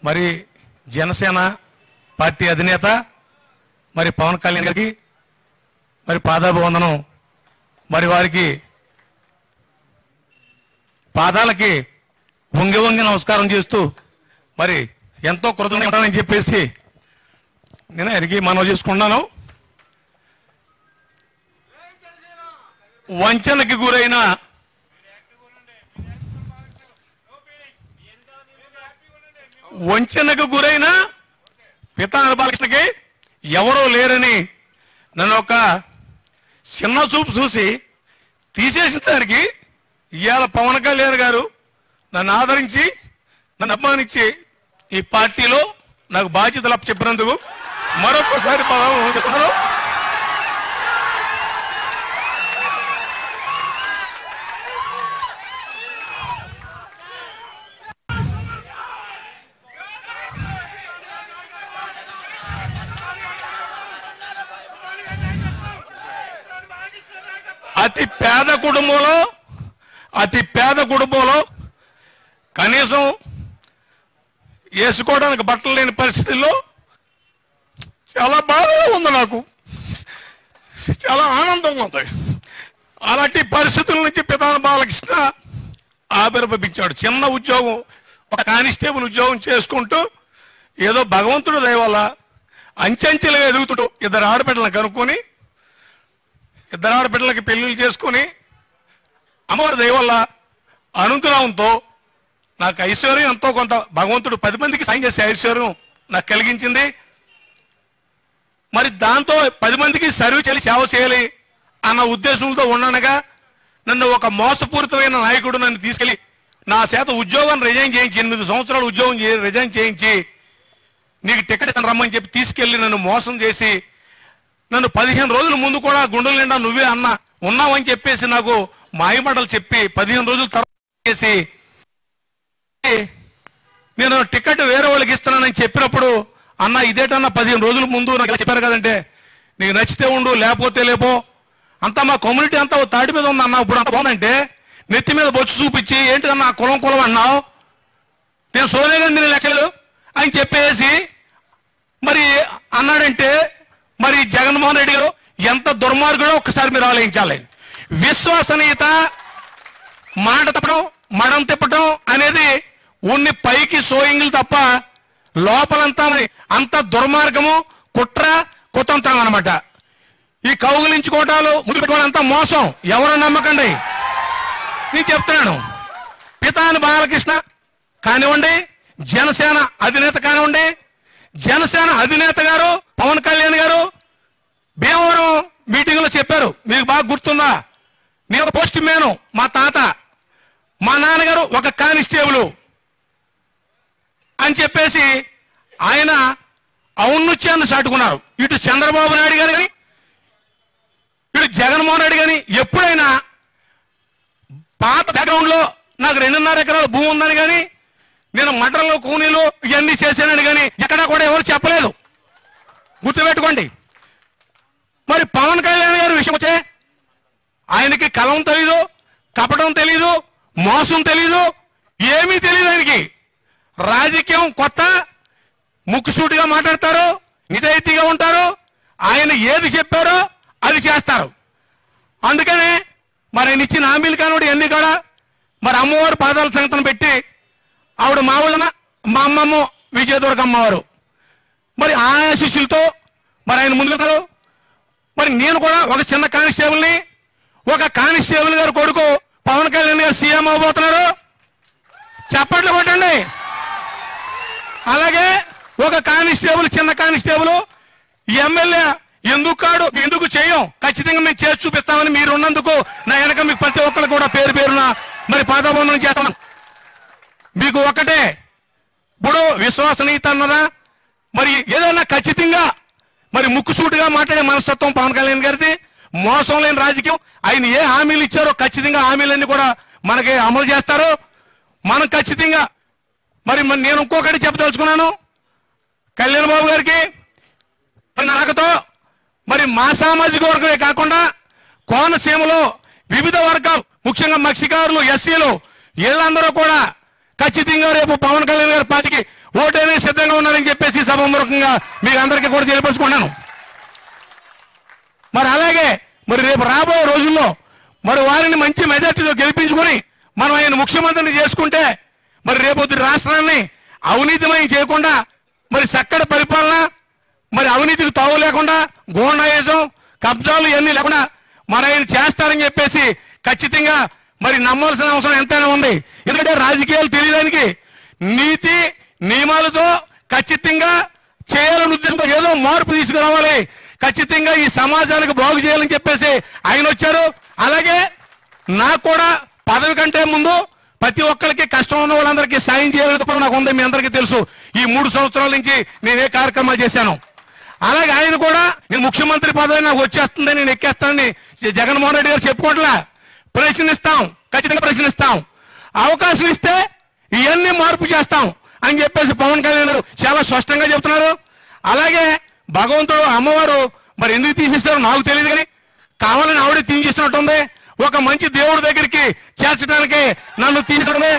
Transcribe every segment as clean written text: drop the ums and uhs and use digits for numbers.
మరి జనసేన పార్టీ అధినేత మరి పవన్ కళ్యాణ్ గారికి మరి పాదాభివందనం, మరి వారికి పాదాలకి వంగి వంగి నమస్కారం చేస్తూ మరి ఎంతో కృతజ్ఞత ఉంటానని చెప్పేసి నేను ఎరిగి మనవి చేసుకున్నాను. వంచనకి గురైన పితాని బాలకృష్ణకి ఎవరో లేరని నన్ను ఒక చిన్న చూపు చూసి తీసేసిన దానికి ఇవాళ పవన్ కళ్యాణ్ గారు నన్ను ఆదరించి నన్ను అభిమానించి ఈ పార్టీలో నాకు బాధ్యతలు అప్పచెప్పినందుకు మరొకసారి పదవులు. అతి పేద కుటుంబంలో కనీసం వేసుకోవడానికి బట్టలు లేని పరిస్థితుల్లో చాలా బాధగా ఉంది, నాకు చాలా ఆనందంగా ఉంది. అలాంటి పరిస్థితుల నుంచి పితాని బాలకృష్ణ ఆవిర్భవించాడు. చిన్న ఉద్యోగం, ఒక కానిస్టేబుల్ ఉద్యోగం చేసుకుంటూ ఏదో భగవంతుడు దయ వల్ల అంచెంచెలుగా ఎదుగుతుడు. ఇద్దరు ఆడబిడ్డలను కనుక్కొని ఇద్దరు ఆడబిడ్డలకి పెళ్లిళ్ళు చేసుకుని అమ్మవారి దయ వల్ల అనుగ్రహంతో నాకు ఐశ్వర్యం ఎంతో కొంత భగవంతుడు 10 మందికి సాయం చేసే ఐశ్వర్యం నాకు కలిగించింది. మరి దాంతో 10 మందికి సర్వీస్ చేయాలి, సేవ చేయాలి అన్న ఉద్దేశంతో ఉండనగా నన్ను ఒక మోసపూరితమైన నాయకుడు నన్ను తీసుకెళ్లి నా చేత ఉద్యోగం రిజైన్ చేయించి 8 సంవత్సరాలు ఉద్యోగం రిజైన్ చేయించి నీకు టికెట్ ఇస్తాను రమ్మని చెప్పి తీసుకెళ్లి నన్ను మోసం చేసి నన్ను 15 రోజుల ముందు కూడా గుండెల నిండా నువ్వే ఉన్నావని చెప్పేసి నాకు మాయమాటలు చెప్పి 15 రోజుల తర్వాత చేసి నేను టికెట్ వేరే వాళ్ళకి ఇస్తున్నానని చెప్పినప్పుడు అన్న ఇదేటన్నా 15 రోజుల ముందు నాకు చెప్పారు కదంటే నీకు నచ్చితే ఉండు లేకపోతే లేపో అంతా మా కమ్యూనిటీ అంతా తాటి మీద ఉంది అన్న. ఇప్పుడు అంత బాగుందంటే నెత్తి మీద బొచ్చు చూపించి ఏంటిదన్నా కులం అన్నావు, నేను సోనియా గాంధీ లెక్కలు అని చెప్పేసి మరి అన్నాడంటే మరి జగన్మోహన్ రెడ్డి గారు ఎంత దుర్మార్గుడో ఒక్కసారి మీరు ఆలోచించాలి. విశ్వసనీయత, మాట తప్పడం, మడం తిప్పడం అనేది ఉన్ని పైకి సోయింగులు తప్ప లోపలంతా అంత దుర్మార్గము, కుట్ర, కుతంత్రం అనమాట. ఈ కౌగులించుకోవటాలు, ముద్దు పెట్టుకోవడం అంతా మోసం. ఎవరు నమ్మకండి, నేను చెప్తున్నాను. పితాని బాలకృష్ణ కానివ్వండి, జనసేన అధినేత కానివ్వండి, జనసేన అధినేత గారు పవన్ కళ్యాణ్ గారు భీమవరం మీటింగ్ లో చెప్పారు, మీకు బాగా గుర్తుందా, నేను ఒక పోస్ట్ మ్యాను, మా తాత మా నాన్నగారు ఒక కానిస్టేబుల్ అని చెప్పేసి ఆయన ఔన్నత్యాన్ని చాటుకున్నారు. ఇటు చంద్రబాబు నాయుడు గారు కానీ ఇటు జగన్మోహన్ రెడ్డి కానీ ఎప్పుడైనా పాత బ్యాక్గ్రౌండ్ లో నాకు 2.5 ఎకరాల భూమి ఉందని కానీ నేను మటర్లు కూనీలు ఇవన్నీ చేశానని కానీ ఎక్కడా కూడా ఎవరు చెప్పలేదు, గుర్తుపెట్టుకోండి. మరి పవన్ కళ్యాణ్ గారి విషయం వచ్చే ఆయనకి కలం తెలీదు, కపటం తెలీదు, మోసం తెలీదు, ఏమీ తెలియదు. ఆయనకి రాజకీయం కొత్త, ముక్కుసూటిగా మాట్లాడతారు, నిజాయితీగా ఉంటారు, ఆయన ఏది చెప్పారో అది చేస్తారు. అందుకనే మరి ఆయన ఇచ్చిన హామీలు కానివ్వండి అన్ని కూడా మరి అమ్మవారు పాదాల సంగతన పెట్టి ఆవిడ మా ఊళ్ళన మా అమ్మమ్మ విజయదుర్గ అమ్మవారు మరి ఆ శిష్యులతో మరి ఆయన ముందుకెళ్తారు. మరి నేను కూడా ఒక చిన్న కానిస్టేబుల్ని, ఒక కానిస్టేబుల్ గారు కొడుకు పవన్ కళ్యాణ్ గారు సీఎం అవబోతున్నారు, చప్పట్లు కొట్టండి. అలాగే ఒక కానిస్టేబుల్, చిన్న కానిస్టేబుల్ ఎమ్మెల్యే ఎందుకు చేయం, ఖచ్చితంగా మేము చేసి చూపిస్తామని మీరు ఉన్నందుకు నా వెనక మీకు ప్రతి ఒక్కరు కూడా పేరు పేరున మరి పాదాబంధనం చేస్తాం. మీకు ఒకటే, ఇప్పుడు విశ్వసనీయత అన్నదా మరి ఏదైనా ఖచ్చితంగా మరి ముక్కుసూటిగా మాట్లాడే మనస్తత్వం పవన్ కళ్యాణ్ గారిది, మోసం లేని రాజకీయం. ఆయన ఏ హామీలు ఇచ్చారో ఖచ్చితంగా హామీలన్నీ కూడా మనకి అమలు చేస్తారు. మనం ఖచ్చితంగా మరి నేను ఇంకొకటి చెప్పదలుచుకున్నాను, కళ్యాణ్ బాబు గారికి నాకతో మరి మా సామాజిక వర్గమే కాకుండా కోనసీమలో వివిధ వర్గాలు, ముఖ్యంగా మత్స్యకారులు, ఎస్సీలు, వీళ్ళందరూ కూడా ఖచ్చితంగా రేపు పవన్ కళ్యాణ్ గారి పార్టీకి ఓటేనే సిద్ధంగా ఉన్నారని చెప్పేసి సభాముఖంగా మీకు అందరికీ కూడా తెలియపరుచుకున్నాను. మరి అలాగే మరి రేపు రాబోయే రోజుల్లో మరి వారిని మంచి మెజార్టీతో గెలిపించుకొని మనం ఆయన ముఖ్యమంత్రిని చేసుకుంటే మరి రేపొద్దు రాష్ట్రాన్ని అవినీతిమయం చేయకుండా మరి చక్కటి పరిపాలన, మరి అవినీతికి తావు లేకుండా, గోండాయిజం, కబ్జాలు ఇవన్నీ లేకుండా మరి ఆయన చేస్తారని చెప్పేసి ఖచ్చితంగా మరి నమ్మాల్సిన అవసరం ఎంతైనా ఉంది. ఎందుకంటే రాజకీయాలు తెలియడానికి నీతి నియమాలతో ఖచ్చితంగా చేయాలని ఉద్దేశంతో ఏదో మార్పు తీసుకురావాలి, ఖచ్చితంగా ఈ సమాజానికి బాగు చేయాలని చెప్పేసి ఆయన వచ్చారు. అలాగే నాకు కూడా పదవి కంటే ముందు ప్రతి ఒక్కరికి కష్టం ఉన్న వాళ్ళందరికీ సాయం చేయాలని కూడా నాకు ఉంది. మీ అందరికీ తెలుసు ఈ 3 సంవత్సరాల నుంచి నేను ఏ కార్యక్రమాలు చేశాను. అలాగే ఆయన కూడా నేను ముఖ్యమంత్రి పదవి నాకు వచ్చేస్తుంది, నేను ఎక్కేస్తానని జగన్మోహన్ రెడ్డి గారు చెప్పుకోవట్లా. ప్రశ్నిస్తాం, ఖచ్చితంగా ప్రశ్నిస్తాం, అవకాశం ఇస్తే ఇవన్నీ మార్పు చేస్తాం అని చెప్పేసి పవన్ కళ్యాణ్ గారు చాలా స్పష్టంగా చెప్తున్నారు. అలాగే భగవంతుడు అమ్మవారు మరి ఎందుకు తీసిస్తారో నాకు తెలియదు, కానీ కావాలని ఆవిడే తీసిస్తున్నట్టుంది. ఒక మంచి దేవుడి దగ్గరికి చేర్చడానికి నన్ను తీసుకోవడమే.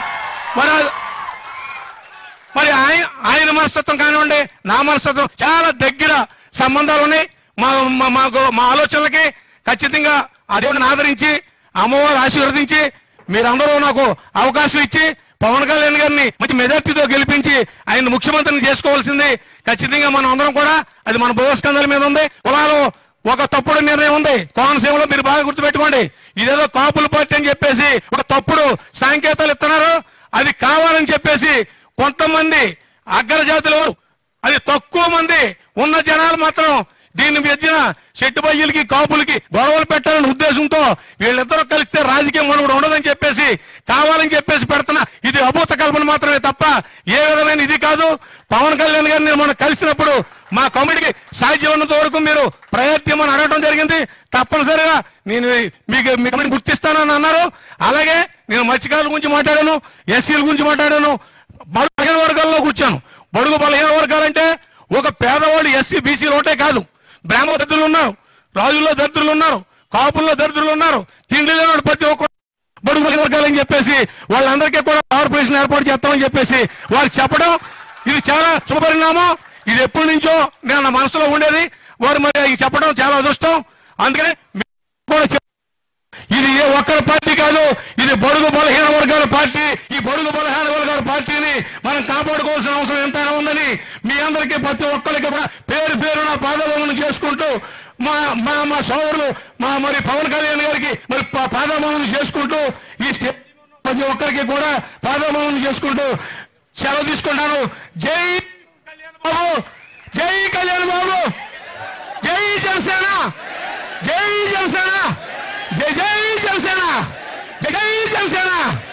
మరి ఆయన మనస్తత్వం కానివ్వండి, నా మనస్తత్వం చాలా దగ్గర సంబంధాలు ఉన్నాయి. మా ఆలోచనలకి ఖచ్చితంగా ఆ దేవుడిని ఆదరించి అమ్మవారు ఆశీర్వదించి మీరందరూ నాకు అవకాశం ఇచ్చి పవన్ కళ్యాణ్ గారిని మంచి మెజార్టీతో గెలిపించి ఆయన ముఖ్యమంత్రిని చేసుకోవాల్సింది ఖచ్చితంగా మనం అందరం కూడా. అది మన భూస్కంధాల మీద ఉంది. కులాలు ఒక తప్పుడు నిర్ణయం ఉంది కోనసీమలో, మీరు బాగా గుర్తుపెట్టుకోండి. ఇదేదో కాపుల పార్టీ అని చెప్పేసి ఒక తప్పుడు సంకేతాలు ఇస్తున్నారు. అది కావాలని చెప్పేసి కొంతమంది అగ్రజాతులు, అది తక్కువ మంది ఉన్న జనాలు మాత్రం దీన్ని మధ్యన చెట్టుబయ్యలకి కాపులకి గొడవలు పెట్టాలనే ఉద్దేశంతో వీళ్ళిద్దరూ కలిస్తే రాజకీయం మనుగడ ఉండదని చెప్పేసి కావాలని చెప్పేసి పెడుతున్న ఇది అభూత కల్పన మాత్రమే తప్ప ఏ విధమైన ఇది కాదు. పవన్ కళ్యాణ్ గారిని నేను మొన్న కలిసినప్పుడు మా కమిటీకి సాధ్యమైనంత వరకు మీరు ప్రయత్నం అని అడగడం జరిగింది. తప్పనిసరిగా నేను మీకు గుర్తిస్తానని అన్నారు. అలాగే నేను మత్స్యకారుల గురించి మాట్లాడాను, ఎస్సీల గురించి మాట్లాడాను, బలహీన వర్గాల్లో కూర్చాను. బడుగు బలహీన వర్గాలంటే ఒక పేదవాళ్ళు ఎస్సీ బీసీలు ఒకటే కాదు, బ్రాహ్మణ దరిద్రులు ఉన్నారు, రాజుల్లో దరిద్రులు ఉన్నారు, కాపుల్లో దరిద్రులు ఉన్నారు, తిండి లేని ప్రతి ఒక్క బడుగు బలహీన వర్గాలని చెప్పేసి వాళ్ళందరికీ కూడా కార్పొరేషన్ ఏర్పాటు చేస్తామని చెప్పేసి వారు చెప్పడం ఇది చాలా శుభపరిణామం. ఇది ఎప్పటి నుంచో నేను నా మనసులో ఉండేది. వారు మరి చెప్పడం చాలా అదృష్టం. అందుకని కూడా ఇది ఏ ఒక్కరి పార్టీ కాదు, ఇది బడుగు బలహీన వర్గాల పార్టీ. ఈ బడుగు బలహీన వర్గాల పార్టీని మనం కాపాడుకోవాల్సిన అవసరం ఎంతైనా ఉందని మీ అందరికీ ప్రతి ఒక్కరికి కూడా పేరు పేరున పాదవందనం చేసుకుంటూ మా సోదరులు మరి పవన్ కళ్యాణ్ గారికి మరి పాదవందనం చేసుకుంటూ ఈ ప్రతి ఒక్కరికి కూడా పాదవందనం చేసుకుంటూ సెలవు తీసుకుంటాను. జై కళ్యాణ్ బాబు, జై కళ్యాణ్ బాబు, జై జనసేన, జై జనసేన, జై జై జనసేన, జై జై జనసేన.